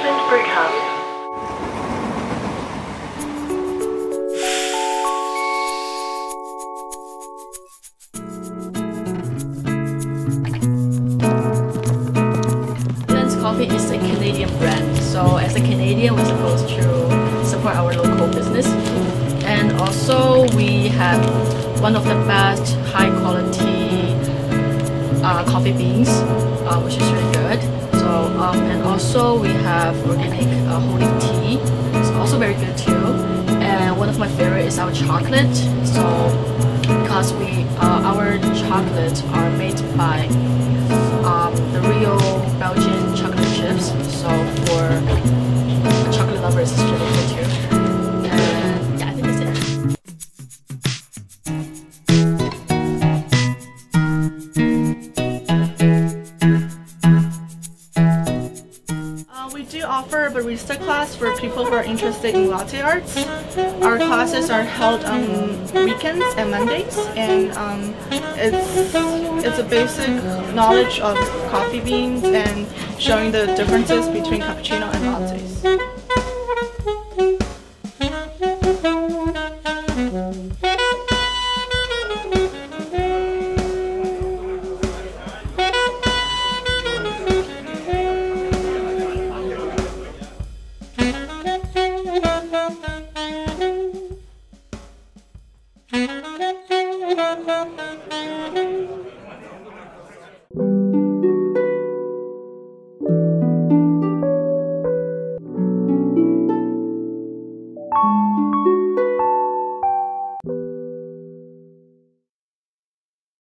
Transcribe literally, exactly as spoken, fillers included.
Richmond Brewhouse. Blenz Coffee is a Canadian brand, so as a Canadian we're supposed to support our local business. And also we have one of the best high quality uh, coffee beans, uh, which is really good. So um, and also we have organic uh, whole leaf tea. It's also very good too. And one of my favorite is our chocolate. So because we uh, our chocolates are made by um, the real Belgian chocolate chips. So for chocolate lovers, it's really good too. And yeah, I think that's it. We do offer a barista class for people who are interested in latte arts. Our classes are held on weekends and Mondays, and um, it's, it's a basic knowledge of coffee beans and showing the differences between cappuccino and lattes. Thank you.